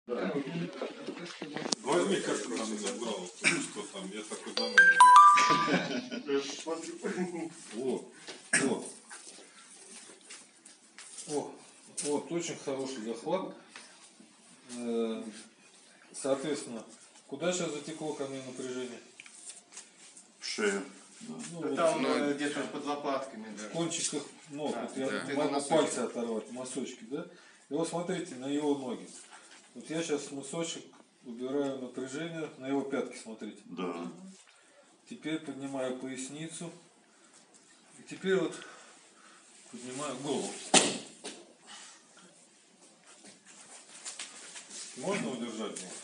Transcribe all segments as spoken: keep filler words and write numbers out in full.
Да. Возьми, как ты там забрал, что там, я такой домой. Вот, вот. О, вот, очень хороший захват. Соответственно, куда сейчас затекло ко мне напряжение? В шею. Ну, Да вот там ну, где-то под лопатками. в Да. кончиках ног. Да, Вот я да. могу пальцы оторвать, мысочки, да? И вот смотрите на его ноги. Вот я сейчас мысочек убираю напряжение, на его пятки смотрите. Да. Теперь поднимаю поясницу. И теперь вот поднимаю голову. Можно удержать его?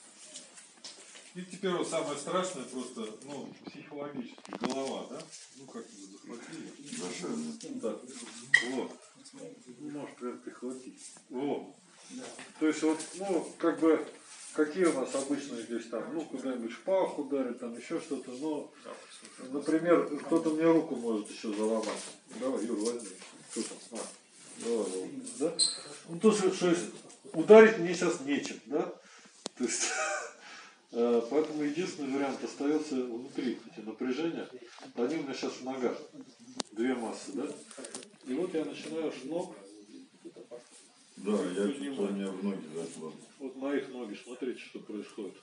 И теперь вот самое страшное просто, ну, психологически, голова, да? Ну, как вы захватили? Душевно. Да. Вот. Ну, может, прям прихватить. Вот. То есть вот, ну, как бы, какие у нас обычно здесь там, ну, куда-нибудь шпах ударит, там еще что-то, ну, например, кто-то мне руку может еще заломать. Давай, Юр, возьми. Что там? А, давай, давай. Да? Ну, то, что, что есть, ударить мне сейчас нечем, да? То есть, поэтому единственный вариант остается внутри эти напряжения. Они у меня сейчас в ногах. Две массы, да? И вот я начинаю с ног. Да, я чувствую, у меня в ноги зашло. Вот моих ноги, смотрите, что происходит.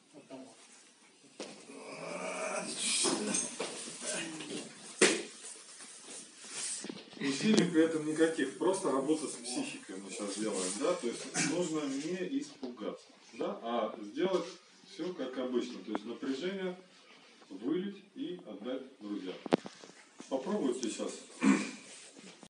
Усилий при этом никаких, просто работа с психикой мы сейчас делаем, да, то есть нужно не испугаться, да, а сделать все как обычно, то есть напряжение вылить и отдать друзьям. Попробуйте сейчас.